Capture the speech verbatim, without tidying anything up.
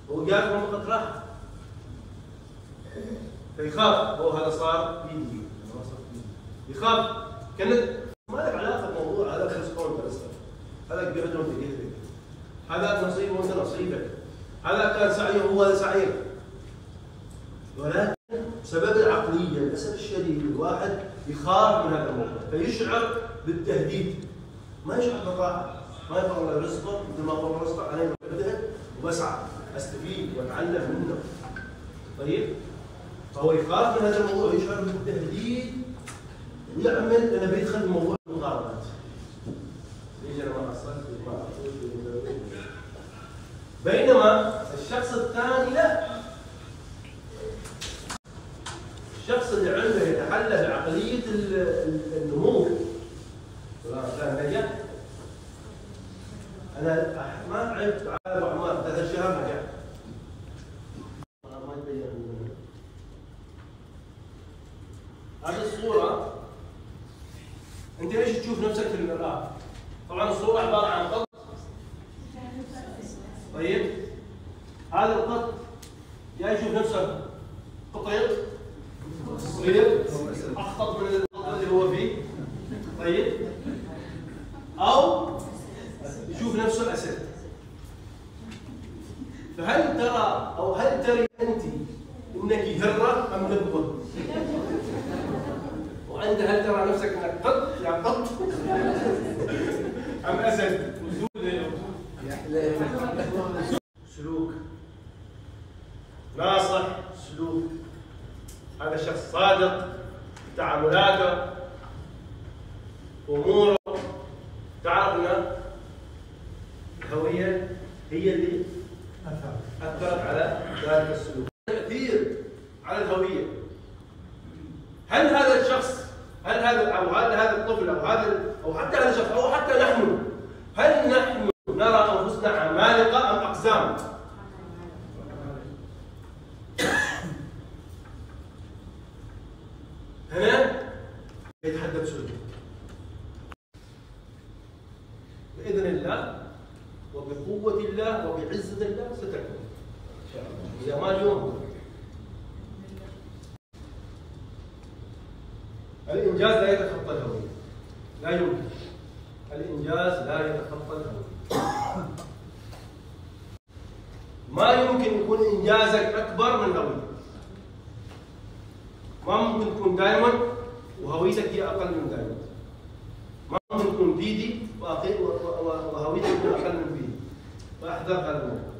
هو جاء منطقة راحة فيخاف. هو هذا صار بيدي يخاف. كانت ما لك علاقة بالموضوع. هذا كريسبون كريسبون هذا قعدهم في يدك. هذا نصيبه وانت نصيبك. هذا كان سعيه وهو سعيك. ولكن بسبب العقلية للأسف الشديد الواحد يخاف من هذا الموضوع فيشعر بالتهديد. ما يشعر بالراحة. ما يبغى الله يرزقه مثل ما الله رزقه علينا وبدأ وبسعى استفيد واتعلم منه. طيب؟ فهو يخاف من هذا الموضوع ويشعر بالتهديد ويعمل انا بيدخل موضوع المغامرات. ليش انا ما حصلت ما أحصل. بينما الشخص الثاني لا. الشخص اللي عنده يتحلى بعقلية النمو كان نجح. أنا ما تعبت على أعمال ثلاث شهور نجحت. ما يبين. هذه الصورة أنت ليش تشوف نفسك في المرآة؟ طبعا الصورة عبارة عن قط. طيب هذا القط جاي يشوف نفسه قطير صغير أخطط من القط اللي هو فيه. طيب أو يشوف نفسه أسد. فهل ترى أو هل تري أنت أنك هرة أم هبة؟ وأنت هل ترى نفسك أنك قط يا قط أم أسد؟ سلوك ناصح سلوك. هذا الشخص صادق في تعاملاته أموره. تعرف أن الهوية هي اللي أثرت على ذلك السلوك. تأثير على الهوية. هل هذا الشخص هل هذا أو هل هذا الطفل أو هذا أو حتى هذا الشخص أو حتى نحن هل نحن نرى أنفسنا عمالقة أم أقزام؟ هنا يتحدث سلوك. بإذن الله وبقوة الله وبعزة الله ستكون إن شاء الله. إذا ما اليوم الإنجاز لا يتخطى الهوية. لا يمكن. الإنجاز لا يتخطى الهوية. ما يمكن يكون إنجازك أكبر من هويتك. ما ممكن تكون دائما وهويتك هي أقل من دائما. ما ممكن تكون بيدي وهويتك تكون أقل من بيدي. فاحذر هذا الموضوع.